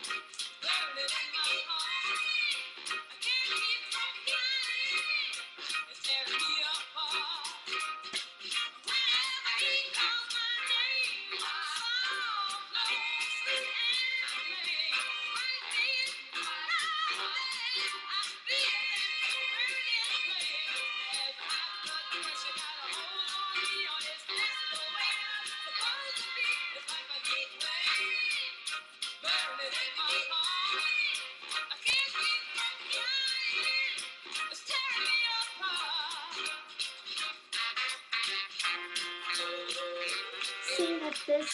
See that this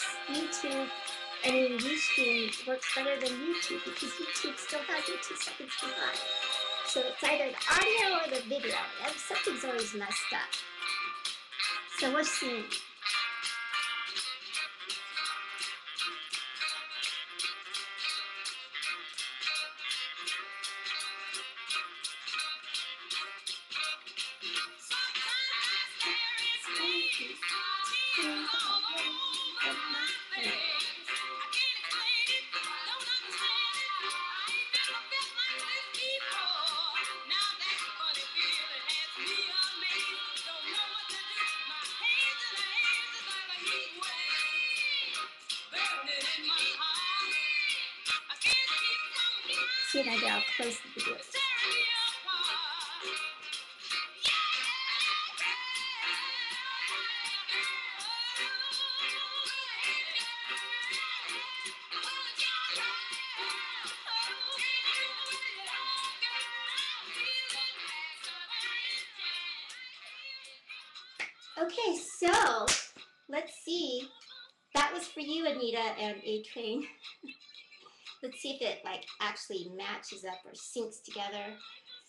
Ustream works better than YouTube because YouTube still has you 2 seconds behind. So it's either the audio or the video, and something's always messed up. So we'll see. See it, I'll close the video. Okay, so let's see. That was for you, Anita and A-Train. Let's see if it like actually matches up or syncs together.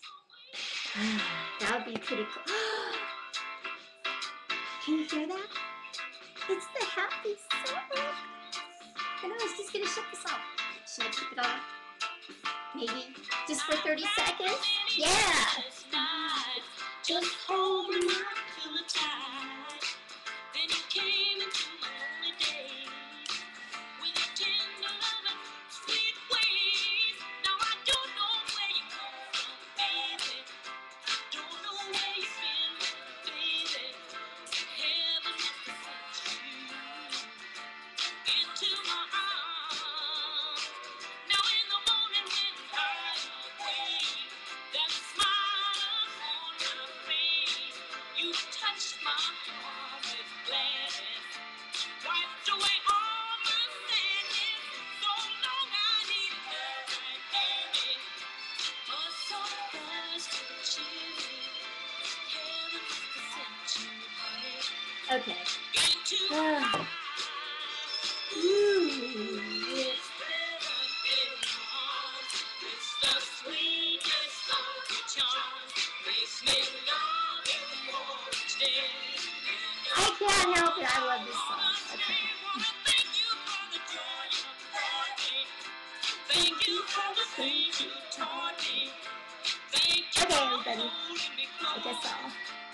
That would be pretty cool. Can you hear that? It's the happy song. And I was just gonna shut this off. Should I keep it on? Maybe just for 30 seconds? Yeah. Just hold me tight. Then you came into my lonely day with your tender loving, sweet ways. Now I don't know where you come from, baby. Don't know where you've been, baby. Heaven must have sent you into my arms. Now in the morning when I awake, that smile on my face, you touched my heart with gladness, wiped away all my sadness. So long I needed her right baby. My soul was to you. Heaven must have sent you, honey. Okay. Into my it's heaven in my arms. It's the sweetest of the charms. Makes me love you more each day. I can't help it. I love this song. Okay. Thank you for the joy you brought me. Thank you for the things you taught me. Thank you for holding me close. I guess so.